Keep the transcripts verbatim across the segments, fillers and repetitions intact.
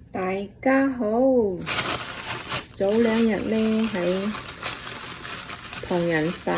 大家好，早兩日呢喺唐人埠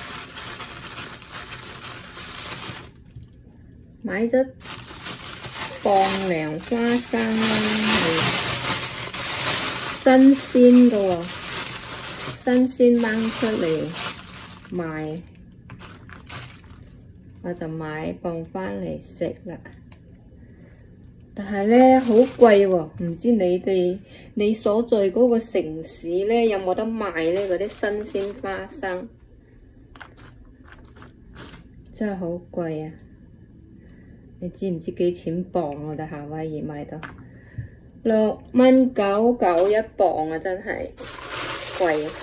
買咗磅涼花生啦，係新鮮嘅喎，新鮮掹出嚟賣，我就買磅返嚟食啦。但係咧好貴喎，唔知你哋你所在嗰個城市咧有冇得賣咧？嗰啲新鮮花生真係好貴啊！你知唔知幾錢磅？我哋夏威夷買到六蚊九九一磅啊，真係貴啊！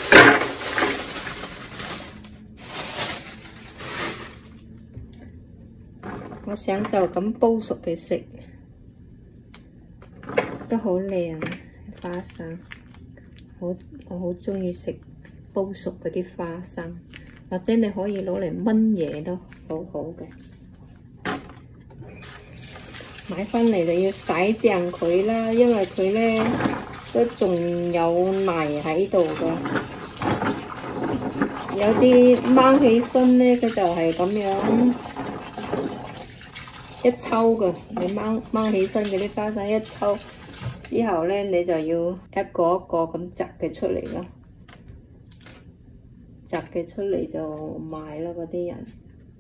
我想就咁煲熟佢食。都好靚啊！花生，好我好鍾意食煲熟嗰啲花生，或者你可以攞嚟炆嘢都好好嘅。買返嚟就要洗淨佢啦，因為佢咧都仲有泥喺度㗎，有啲掹起身咧，佢就係咁樣一抽㗎。你掹掹起身嗰啲花生一抽。之後咧，你就要一個一個咁摘佢出嚟咯，摘佢出嚟就賣咯，嗰啲人。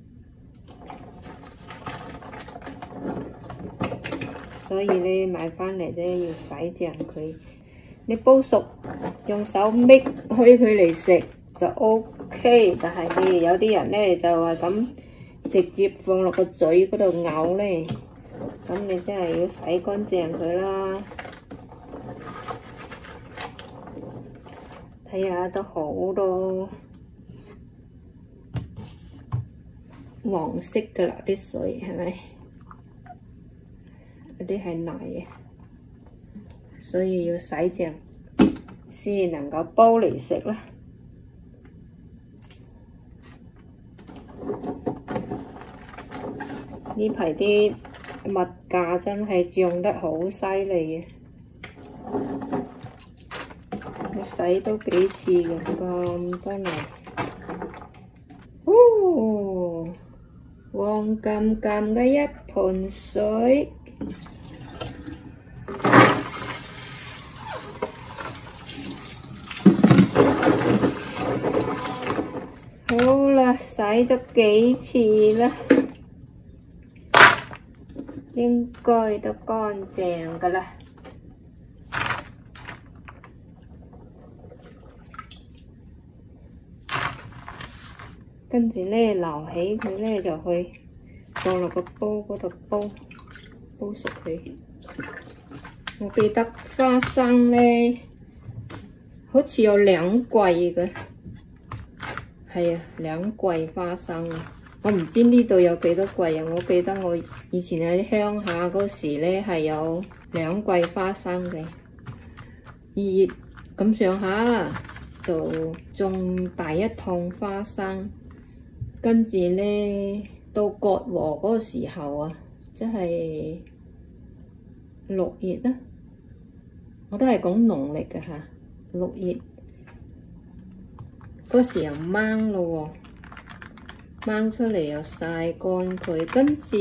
所以咧買返嚟咧要洗淨佢，你煲熟用手搣開佢嚟食就 OK， 但係你有啲人咧就係咁直接放落個嘴嗰度咬咧，咁你真係要洗乾淨佢啦。睇下都好多黃色㗎啦，啲水係咪？嗰啲係泥啊，所以要洗淨先能夠煲嚟食啦。呢排啲物價真係漲得好犀利啊！洗都幾次嘅，咁多泥。哦，黃濘濘嘅一盆水，好啦，洗咗幾次啦，應該都乾淨㗎啦。跟住咧，撈起佢咧就去放落個煲嗰度煲，煲熟佢。我記得花生咧，好似有兩季嘅，係啊，兩季花生啊！我唔知呢度有幾多季啊！我記得我以前喺鄉下嗰時咧係有兩季花生嘅，二月咁上下就種第一趟花生。跟住咧，到割禾嗰個時候啊，即係六月啦，我都係講農曆嘅嚇，六月嗰時又掹咯喎，掹出嚟又曬乾佢，跟住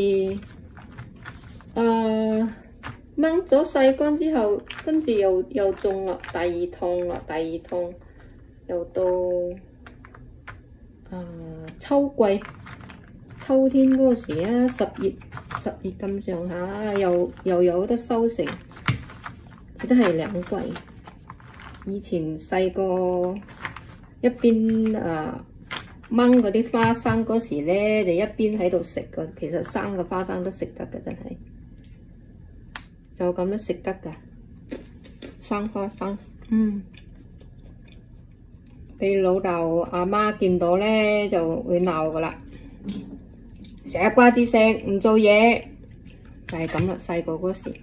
誒掹咗曬乾之後，跟住又又種啦，第二趟啦，第二趟又到。啊，秋季秋天嗰個時啊，十月十月咁上下，又又有得收成，只都係兩季。以前細個一邊啊掹嗰啲花生嗰時咧，就一邊喺度食噶。其實生嘅花生都食得噶，真係就咁都食得噶。生花生，嗯。俾老豆阿媽見到咧就會鬧噶啦，成日掛住食唔做嘢，就係咁啦。細個嗰時，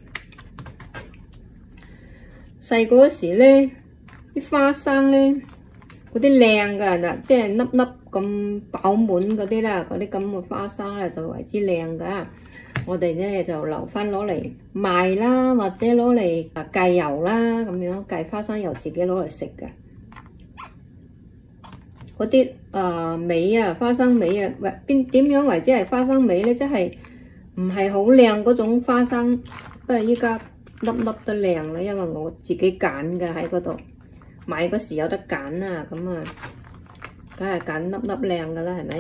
細個嗰時咧啲花生咧嗰啲靚噶嗱，即係粒粒咁飽滿嗰啲啦，嗰啲咁嘅花生咧就為之靚噶。 我哋咧就留翻攞嚟賣啦，或者攞嚟啊計油啦，咁樣計花生油自己攞嚟食嘅。嗰啲啊尾啊花生尾啊，喂邊點樣為之係花生尾咧？即係唔係好靚嗰種花生，不過依家粒粒都靚啦，因為我自己揀嘅喺嗰度買嗰時有得揀啊，咁啊梗係揀粒粒靚噶啦，係咪？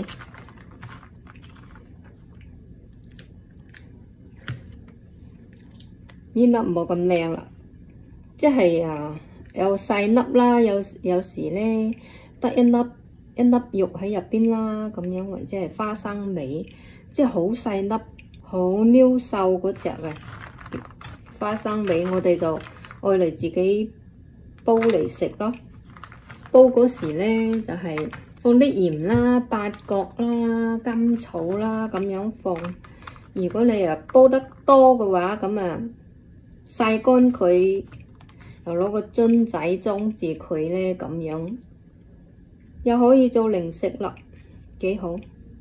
呢粒冇咁靚啦，即係啊有細粒啦，有有時咧得一粒一粒肉喺入邊啦，咁樣為之係花生尾，即係好細粒、好溜瘦嗰隻嘅花生尾，我哋就愛嚟自己煲嚟食咯。煲嗰時咧就係、是、放啲鹽啦、八角啦、甘草啦咁樣放。如果你啊煲得多嘅話，咁啊曬乾佢，又攞個樽仔裝住佢咧，咁樣又可以做零食啦，幾好。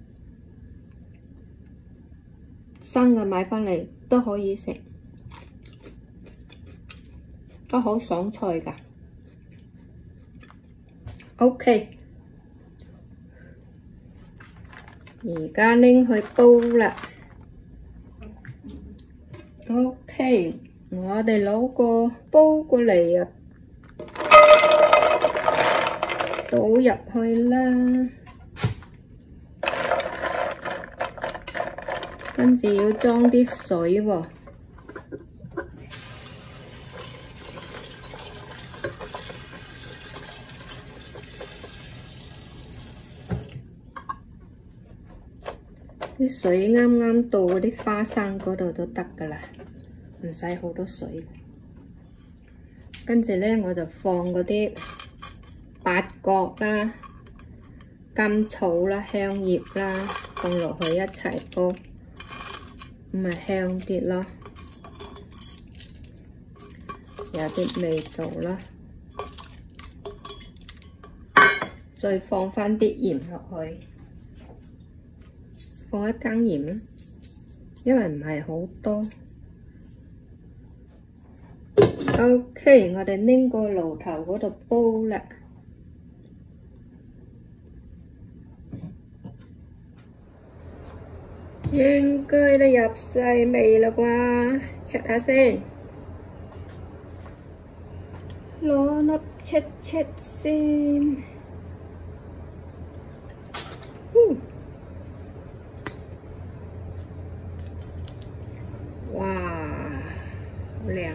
生嘅買返嚟都可以食，都好爽脆㗎。OK， 而家拎去煲啦。OK， 我哋攞個煲過嚟啊，倒入去啦。跟住要裝啲水喎，啲水啱啱到嗰啲花生嗰度都得㗎喇，唔使好多水。跟住咧，我就放嗰啲八角啦、甘草啦、香葉啦，放落去一齊煲。咁咪香啲咯，有啲味道啦。再放返啲鹽落去，放一羹鹽啦，因為唔係好多。OK， 我哋拎個爐頭嗰度煲啦。應該都入晒味啦啩，切下先，攞粒切切先。嗯，哇，好靚！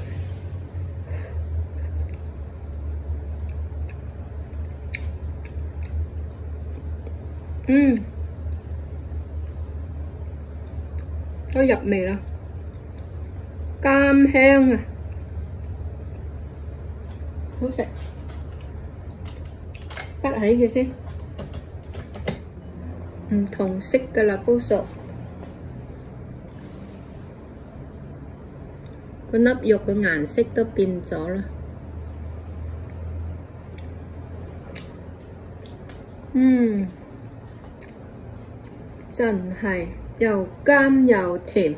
嗯。都入味啦，甘香啊，好食。滗起佢先，唔同色噶啦，煲熟。個粒肉嘅顏色都變咗啦。嗯，真係。又甘又甜，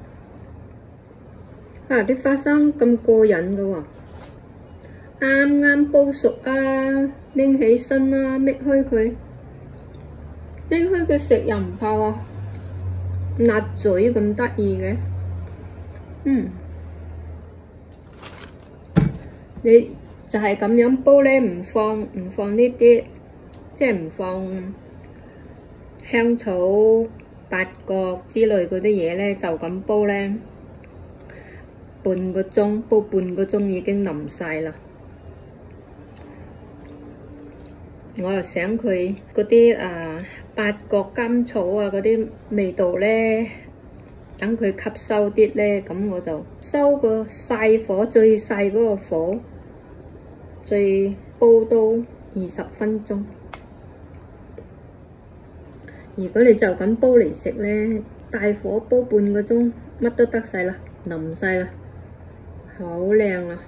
啊！啲花生咁過癮㗎喎，啱啱煲熟啊，拎起身啦，搣開佢，拎開佢食又唔怕喎，辣嘴咁得意嘅，嗯，你就係咁樣煲咧，唔放唔放呢啲，即係唔放香草、八角之類嗰啲嘢咧，就咁煲咧，半個鐘煲半個鐘已經腍晒啦。我又想佢嗰啲啊八角、甘草啊嗰啲味道咧，等佢吸收啲咧，咁我就收個細火，最細嗰個火，最煲到二十分鐘。如果你就咁煲嚟食咧，大火煲半個鐘，乜都得晒啦，腍晒啦，好靚啦！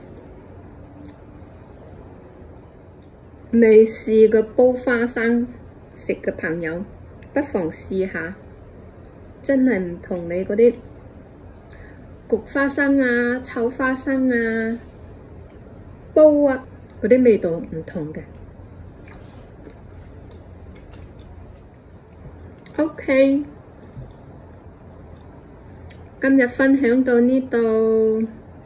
未試過煲花生食嘅朋友，不妨試下，真係唔同你嗰啲焗花生啊、炒花生啊、煲啊，嗰啲味道唔同嘅。OK， 今日分享到呢度，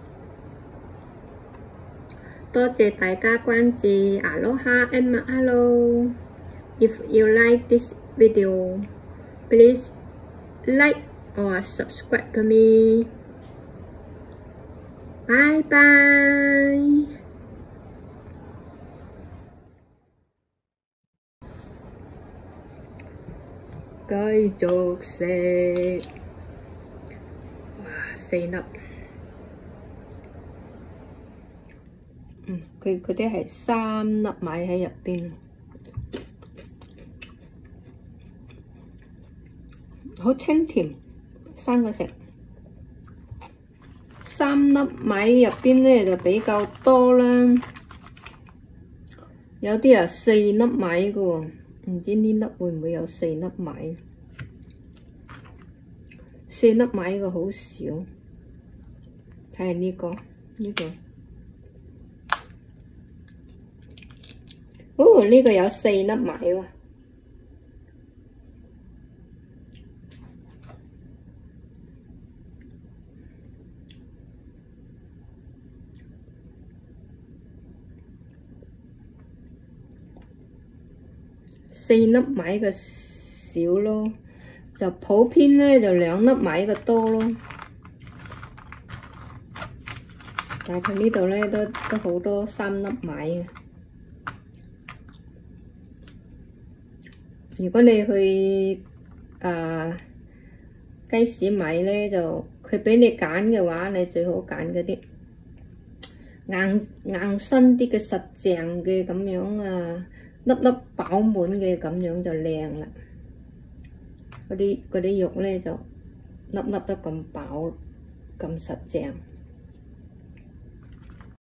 多謝大家關注 Aloha and Mahalo。If you like this video, please like or subscribe to me. Bye bye. 繼續食，哇四粒，嗯，佢嗰啲係三粒米喺入邊，好清甜，生嘅食。三粒米入邊咧就比較多啦，有啲啊四粒米嘅喎。唔知呢粒會唔會有四粒米？四粒米嘅好少，睇下呢個呢個，哦呢個有四粒米喎。四粒米嘅少咯，就普遍咧就兩粒米嘅多咯。但係佢呢度咧都都好多三粒米嘅。如果你去誒雞屎米咧，就佢俾你揀嘅話，你最好揀嗰啲硬硬身啲嘅實淨嘅咁樣啊。粒粒飽滿嘅咁樣就靚啦，嗰啲嗰啲肉咧就粒粒都咁飽咁實淨。